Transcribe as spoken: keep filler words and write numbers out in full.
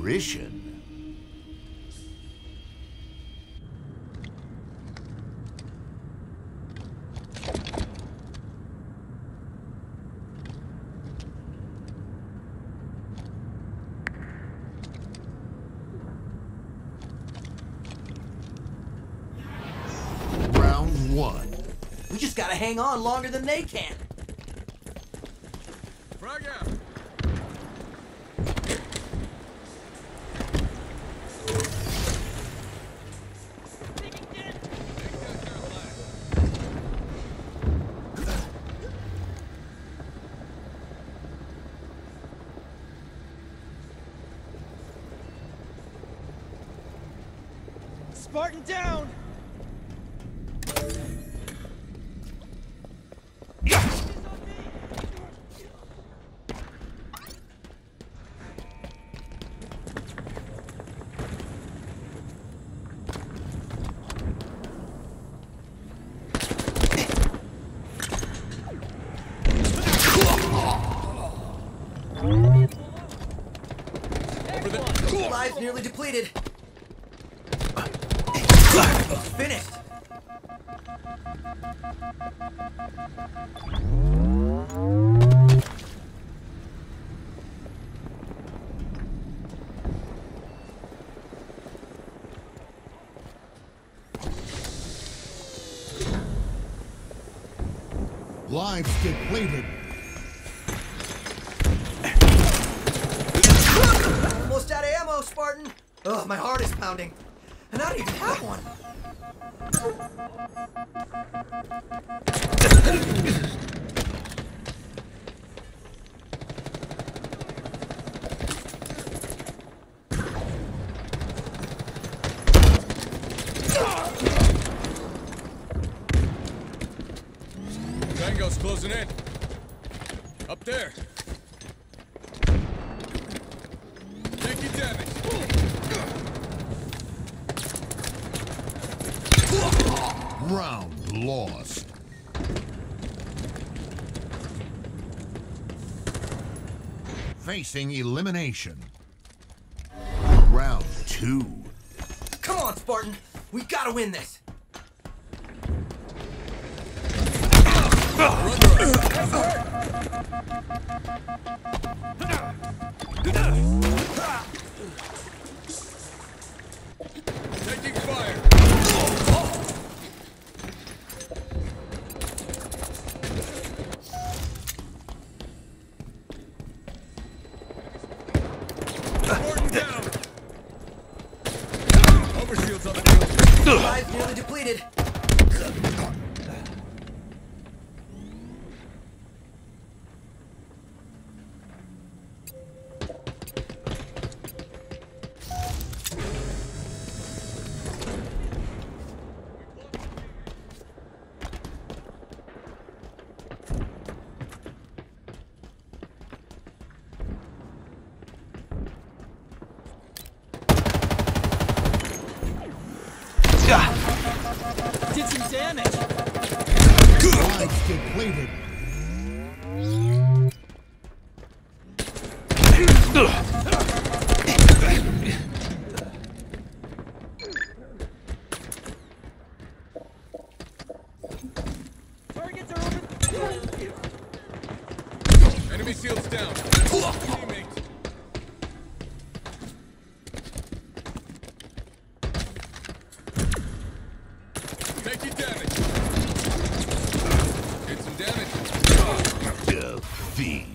apparition. Round one. We just gotta hang on longer than they can. Frag out. Spartan down! Lives nearly depleted. Finished. Lives depleted. Almost out of ammo, Spartan. Ugh, my heart is pounding. And I don't even have one. Tango's closing in. Up there. Take your damage. Round lost. Facing elimination. Round two. Come on, Spartan. We gotta win this. Taking fire. Spartan down. Overshield's on the field. Lives nearly depleted. Did some damage. Lives depleted. Targets are over. Enemy shields down. Teammates. Take your damage. Did some damage. Defeat.